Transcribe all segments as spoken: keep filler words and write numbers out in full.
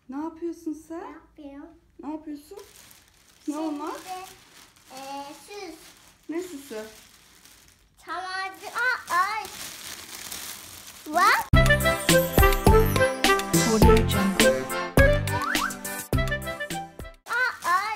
Ne yapıyorsun Ne sen? yapıyorum? Ne yapıyorsun? Ne onlar? Eee süs. Ne süsü? Çamacı. Aa, ay. Bak. Audio Jungle. Aa, ay.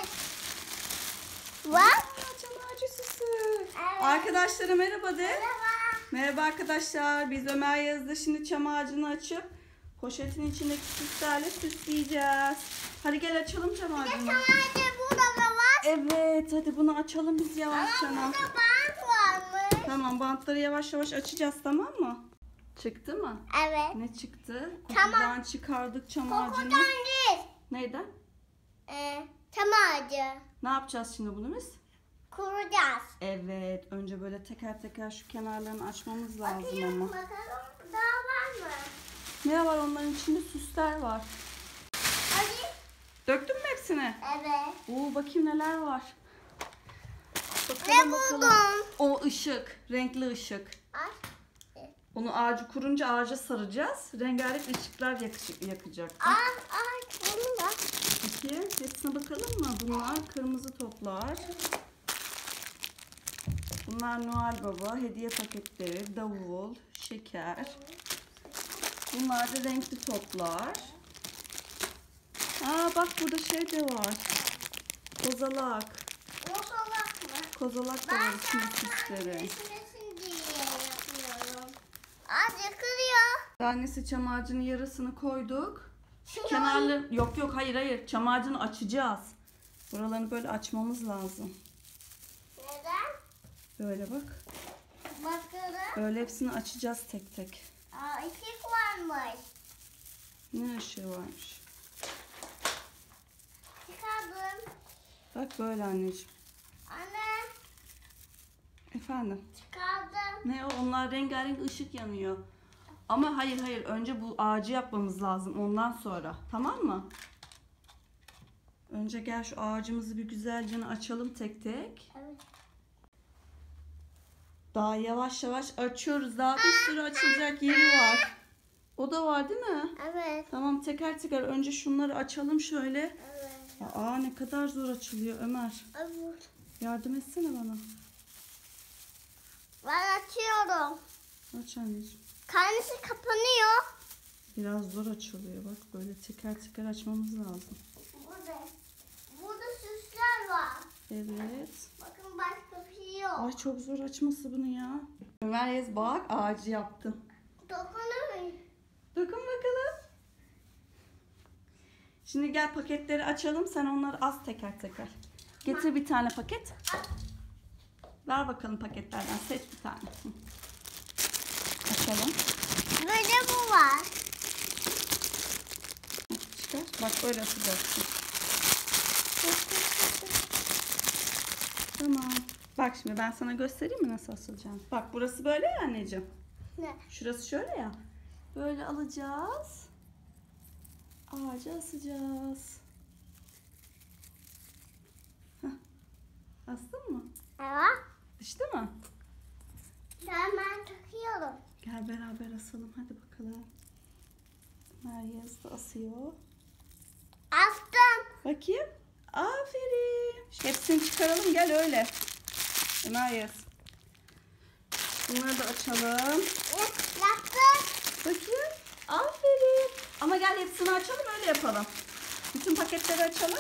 Bak. Aa, çam ağacı süsü. Evet. Arkadaşlara merhaba de. Merhaba. Merhaba arkadaşlar. Biz Ömer Yaz'da şimdi çam ağacını açıp poşetin içindeki süslerle süsleyeceğiz. Hadi gel açalım çam ağacını. Çamacı burada da var. Evet, hadi bunu açalım biz yavaşça. Ama burada bant varmış. Tamam, bantları yavaş yavaş açacağız, tamam mı? Çıktı mı? Evet. Ne çıktı? Tamam. Kutudan çıkardık çam ağacını. Kokudan değil. Neyden? Eee çamacı. Ne yapacağız şimdi bunu biz? Kuracağız. Evet, önce böyle teker teker şu kenarlarını açmamız lazım Bakıyorum ama. bakalım daha var mı? Ne var onların içinde? Süsler var. Hadi. Döktün mü hepsini? Evet. Oo, bakayım neler var. Ne Bakalım bakalım. buldun? O ışık, renkli ışık. Ay. Onu ağacı kurunca ağaca saracağız. Rengarenk ışıklar yakacak. yakacak. Aa, ay. Bunu var. Peki, hepsine bakalım mı? Bunlar kırmızı toplar. Bunlar Noel Baba, hediye paketleri, davul, şeker. Bunlar da renkli toplar. Aa, bak burada şey de var. Kozalak. Yosalak mı? Kozalak da var içinde süsleri. Düşmesin diye yapıyorum. Az yakılıyor. Annesi çam ağacının yarısını koyduk. Şimdi Kenarlı yok yok hayır hayır çam ağacını açacağız. Buralarını böyle açmamız lazım. neden? Böyle bak. Bakalım. Böyle hepsini açacağız tek tek. Aa, ışık varmış. Ne ışığı varmış? Çıkardım. Bak böyle anneciğim. Anne Efendim. çıkardım. Ne o? Onlar rengarenk ışık yanıyor. Ama hayır hayır önce bu ağacı yapmamız lazım ondan sonra. Tamam mı? Önce gel şu ağacımızı bir güzelce açalım tek tek. Evet. Daha yavaş yavaş açıyoruz. Daha bir sürü açılacak yeri var. O da var değil mi? Evet. Tamam teker teker önce şunları açalım şöyle. Evet. Aa ne kadar zor açılıyor Ömer. Evet. Yardım etsene bana. Ben açıyorum. Aç anneciğim. Karnısı kapanıyor. Biraz zor açılıyor bak böyle teker teker açmamız lazım. Burada. Burada süsler var. Evet. Bakın başka bir şey yok. Ay çok zor açması bunu ya. Ömer Yaz bak ağacı yaptım. Dokunamıyorum. Dokun bakalım. Şimdi gel paketleri açalım. Sen onları az teker teker. Getir bir tane paket. Ver bakalım paketlerden. Seç bir tane. Hı. Açalım. Böyle bu var. Çıkar. Bak böyle açacaksın. Tamam. Bak şimdi ben sana göstereyim mi nasıl asılacağını. Bak burası böyle ya anneciğim. Ne? Şurası şöyle ya. Böyle alacağız. Ağaca asacağız. Heh. Astın mı? Evet. Düştü mü? Ben ben takıyorum. Gel beraber asalım. Hadi bakalım. Meryaz da asıyor. Astım. Bakayım. Aferin. Hepsini çıkaralım. Gel öyle. Meryaz. Bunları da açalım. Yaptım. Bakayım. Aferin. Ama gel hepsini açalım öyle yapalım. Bütün paketleri açalım.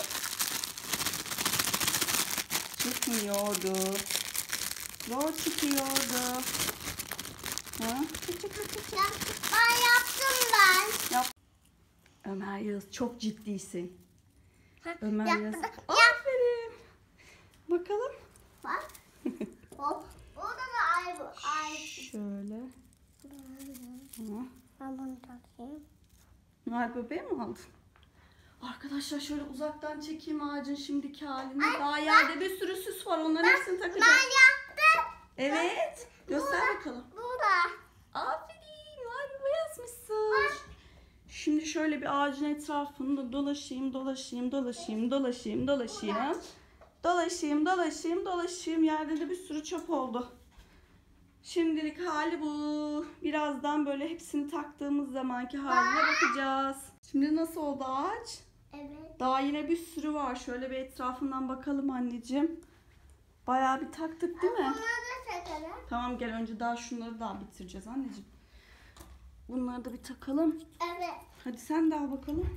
Çıkmıyordu. Zor çıkıyordu. Ha? Çık çık çık çık. Yaptım. Ben yaptım ben. Yap. Ömer Yağız çok ciddisin. Ha, Ömer yaptım. Yağız. Yap. Aferin. Bakalım. Bak. Hop. Burada da ay bu. Ay. Şöyle. Ha. Ben bunu takayım. Noel bebeği mi aldın? Arkadaşlar şöyle uzaktan çekeyim ağacın şimdiki halini. Ay, Daha yerde bir sürü süs var. Onların hepsini Ben takacağız. yaptım. Evet. Göster bakalım. Burada. Aferin. Noel baba yazmışsın. Şimdi şöyle bir ağacın etrafında dolaşayım, dolaşayım, dolaşayım, dolaşayım, dolaşayım. Dolaşayım, dolaşayım, dolaşayım. Yerde de bir sürü çöp oldu. Şimdilik hali bu. Birazdan böyle hepsini taktığımız zamanki haline bakacağız. Şimdi nasıl oldu ağaç? Evet. Daha yine bir sürü var. Şöyle bir etrafından bakalım anneciğim. Bayağı bir taktık değil mi? Bunları da takalım. Tamam gel önce daha şunları daha bitireceğiz anneciğim. Bunları da bir takalım. Evet. Hadi sen de al bakalım.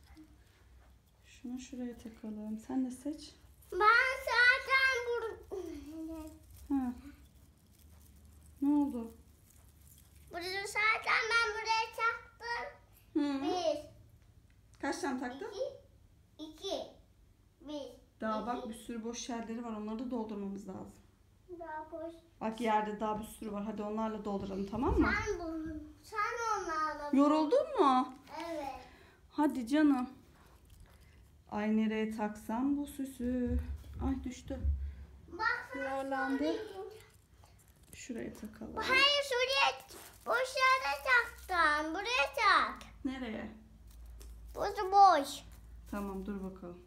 Şunu şuraya takalım. Sen de seç. Ben zaten bur Ha. Ne oldu? burada zaten ben buraya taktım. Hı. Bir, Kaç tane taktın? iki, iki, bir. Daha iki. bak bir sürü boş yerleri var. Onları da doldurmamız lazım. Daha boş. Bak yerde daha bir sürü var. Hadi onlarla dolduralım tamam mı? Sen bunu, sen onlarla. Yoruldun mu? Evet. Hadi canım. Ay nereye taksam bu süsü? Ay düştü. Bak sana Yuvarlandı. söyleyeyim. Şuraya takalım. Hayır şuraya boş yere taktın. Buraya tak. Nereye? Burası boş. Tamam dur bakalım.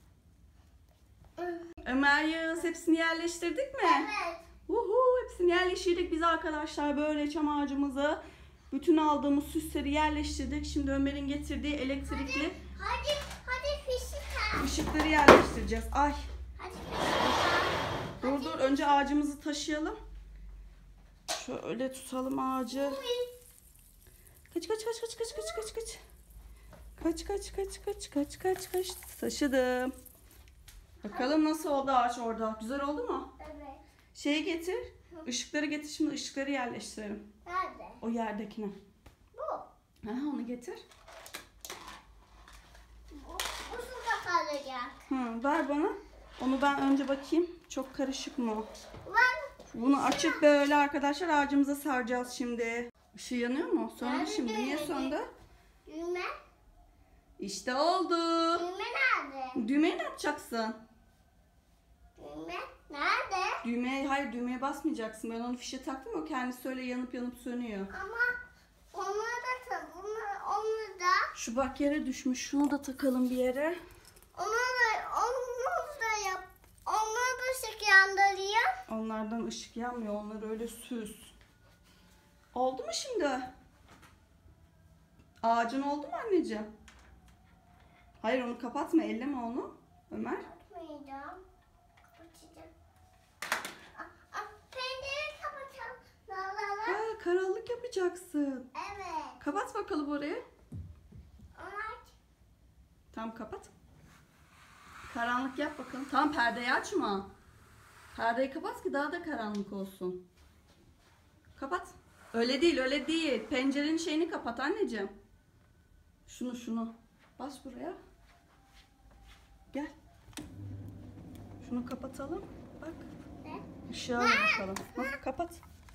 Ömer Yağız hepsini yerleştirdik mi? Evet. Uhu, hepsini yerleştirdik biz arkadaşlar. Böyle çam ağacımızı bütün aldığımız süsleri yerleştirdik. Şimdi Ömer'in getirdiği elektrikli Hadi hadi fişi tak. ışıkları yerleştireceğiz. Ay Hadi fişi tak. dur dur önce ağacımızı taşıyalım. Şöyle tutalım ağacı. Kaç kaç kaç kaç kaç kaç kaç kaç. Kaç kaç kaç kaç kaç kaç kaç taşıdım. Bakalım nasıl oldu ağaç orada. Güzel oldu mu? Evet. Şeyi getir. Işıkları getir şimdi ışıkları yerleştirelim. Nerede? O yerdekine. Bu. Ha, onu getir. Bu, bu su kalacak. Hı, ver bana. Onu ben önce bakayım. Çok karışık mı? Var. Bunu açıp böyle arkadaşlar ağacımıza saracağız şimdi. Işığı yanıyor mu? Söndü Nerede şimdi. Niye düğmesi? söndü? Düğme. İşte oldu. Düğme nerede? Düğmeyi ne yapacaksın? Düğme nerede? Düğmeye, hayır düğmeye basmayacaksın. Ben onu fişe taktım o kendisi öyle yanıp yanıp sönüyor. Ama onu da tak. Onu, onu da. Şu bak yere düşmüş. Şunu da takalım bir yere. Onu da. Onu da yap. Onu da ışık yandırıyor. Onlardan ışık yanmıyor. Onlar öyle süs. Oldu mu şimdi? Ağacın oldu mu anneciğim? Hayır onu kapatma. Elleme onu. Ömer. Kapatmayacağım. Kapatacağım. Ah, ah, pencereyi kapatalım. La la la. Ha, karanlık yapacaksın. Evet. Kapat bakalım orayı. Onlar. Tamam kapat. Karanlık yap bakalım. Tamam perdeyi açma. Perdeyi kapat ki daha da karanlık olsun. Kapat. Öyle değil öyle değil. Pencerenin şeyini kapat anneciğim. Şunu şunu. Bas buraya. Gel. Şunu kapatalım. Bak. Ne? Işığa bakalım. Bak kapat.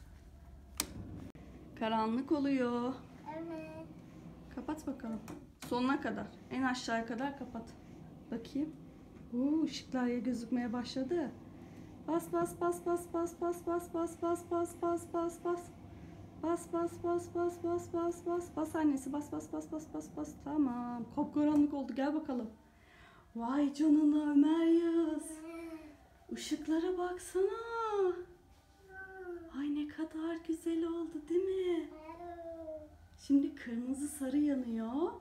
Karanlık oluyor. Evet. Kapat bakalım. Sonuna kadar. En aşağıya kadar kapat. Bakayım. Oo, ışıklar ya gözükmeye başladı. Bas bas bas bas bas bas bas bas bas bas bas bas bas. Bas bas bas bas bas bas bas bas annesi bas bas bas bas bas bas. Tamam. Kapkaranlık oldu. Gel bakalım. Vay canına Ömer Yağız. Işıklara baksana. Ay ne kadar güzel oldu değil mi? Şimdi kırmızı sarı yanıyor.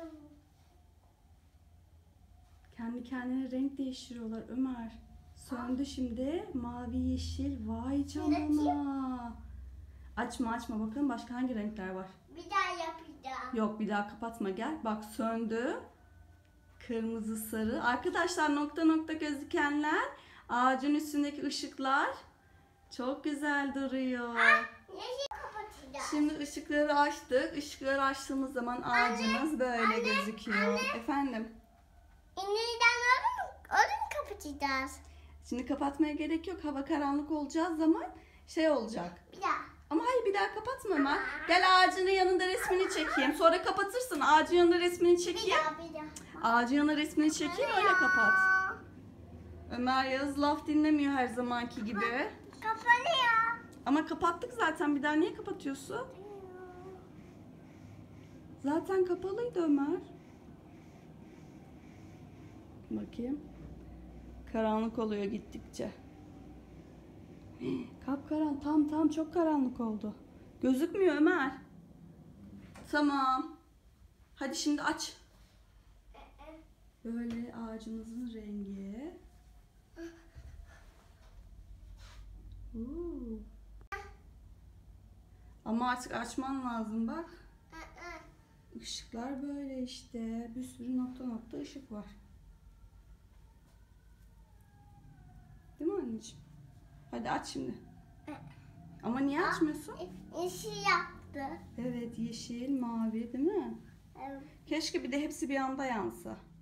Kendi kendine renk değiştiriyorlar Ömer. Söndü şimdi. Mavi yeşil. Vay canına. Açma açma bakalım başka hangi renkler var. Bir daha yapacağım. Yok bir daha kapatma gel. Bak söndü. Kırmızı sarı. Arkadaşlar nokta nokta gözükenler. Ağacın üstündeki ışıklar. Çok güzel duruyor. Yeşil kapatacağım. Şimdi ışıkları açtık. Işıkları açtığımız zaman ağacımız böyle anne, gözüküyor. anne. Efendim. İniden öyle mi, öyle mi kapatacağız? Şimdi kapatmaya gerek yok. Hava karanlık olacağı zaman şey olacak. Bir daha. Ama hayır bir daha kapatma Ömer. Gel ağacın yanında resmini çekeyim. Sonra kapatırsın. Ağacın yanında resmini Bir çekeyim. daha bir daha. Ağacın yanında resmini çekeyim öyle kapat. Ömer Yağız laf dinlemiyor her zamanki gibi. Kapanıyor. Ama kapattık zaten. Bir daha niye kapatıyorsun? Zaten kapalıydı Ömer. Bakayım. Karanlık oluyor gittikçe. Kapkaran tam tam çok karanlık oldu. Gözükmüyor Ömer. Tamam. Hadi şimdi aç. Böyle ağacımızın rengi. Oo. Ama artık açman lazım bak. Işıklar böyle işte. Bir sürü nokta nokta ışık var. Değil mi anneciğim? Hadi aç şimdi. Ama niye açmıyorsun? İşi yaptı. Evet, yeşil, mavi değil mi? Evet. Keşke bir de hepsi bir anda yansa.